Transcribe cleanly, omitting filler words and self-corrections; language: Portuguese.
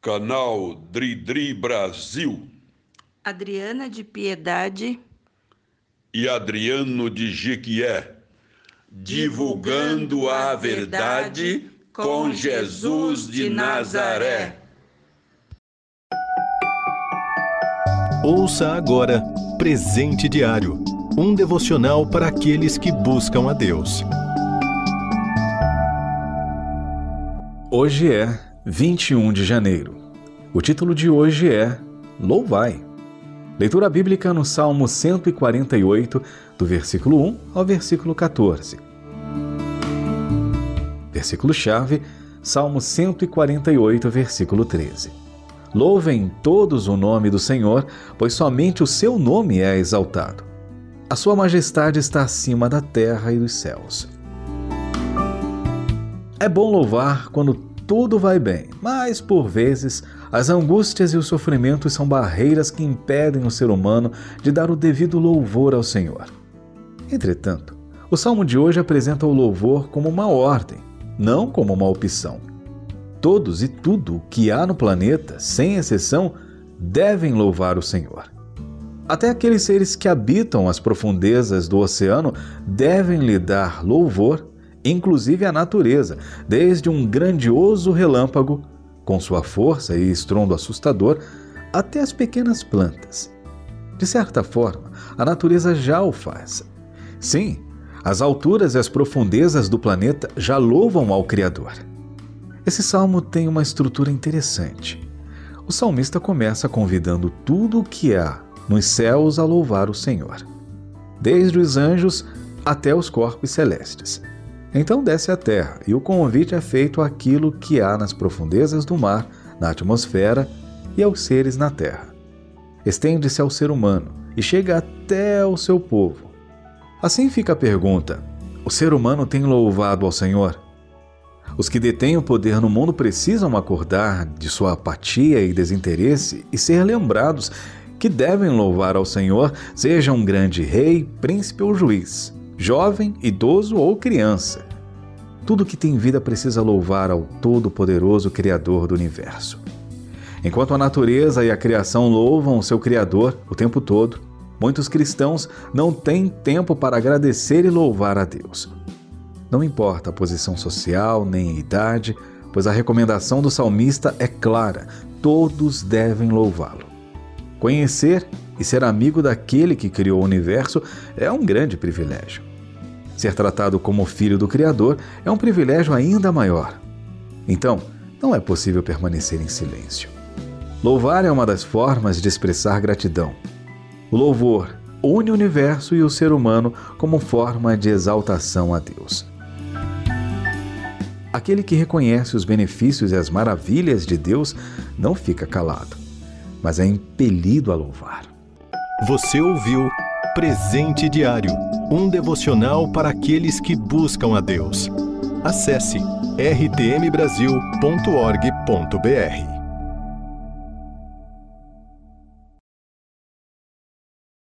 Canal Dri Brasil. Adriana de Piedade E Adriano de Jequié, divulgando a verdade com Jesus de Nazaré. Ouça agora Presente Diário, um devocional para aqueles que buscam a Deus. Hoje é 21 de janeiro. O título de hoje é Louvai. Leitura bíblica no Salmo 148, do versículo 1 ao versículo 14. Versículo-chave, Salmo 148, versículo 13. Louvem todos o nome do Senhor, pois somente o seu nome é exaltado. A sua majestade está acima da terra e dos céus. É bom louvar quando tudo vai bem, mas, por vezes, as angústias e os sofrimentos são barreiras que impedem o ser humano de dar o devido louvor ao Senhor. Entretanto, o salmo de hoje apresenta o louvor como uma ordem, não como uma opção. Todos e tudo o que há no planeta, sem exceção, devem louvar o Senhor. Até aqueles seres que habitam as profundezas do oceano devem lhe dar louvor, inclusive a natureza, desde um grandioso relâmpago, com sua força e estrondo assustador, até as pequenas plantas. De certa forma, a natureza já o faz. Sim, as alturas e as profundezas do planeta já louvam ao Criador. Esse salmo tem uma estrutura interessante. O salmista começa convidando tudo o que há nos céus a louvar o Senhor, desde os anjos até os corpos celestes. Então desce à terra e o convite é feito àquilo que há nas profundezas do mar, na atmosfera e aos seres na terra. Estende-se ao ser humano e chega até ao seu povo. Assim fica a pergunta: o ser humano tem louvado ao Senhor? Os que detêm o poder no mundo precisam acordar de sua apatia e desinteresse e ser lembrados que devem louvar ao Senhor, seja um grande rei, príncipe ou juiz, jovem, idoso ou criança. Tudo que tem vida precisa louvar ao Todo-Poderoso Criador do Universo. Enquanto a natureza e a criação louvam o seu Criador o tempo todo, muitos cristãos não têm tempo para agradecer e louvar a Deus. Não importa a posição social nem a idade, pois a recomendação do salmista é clara: todos devem louvá-lo. Conhecer e ser amigo daquele que criou o universo é um grande privilégio. Ser tratado como filho do Criador é um privilégio ainda maior. Então, não é possível permanecer em silêncio. Louvar é uma das formas de expressar gratidão. O louvor une o universo e o ser humano como forma de exaltação a Deus. Aquele que reconhece os benefícios e as maravilhas de Deus não fica calado, mas é impelido a louvar. Você ouviu Presente Diário, um devocional para aqueles que buscam a Deus. Acesse rtmbrasil.org.br.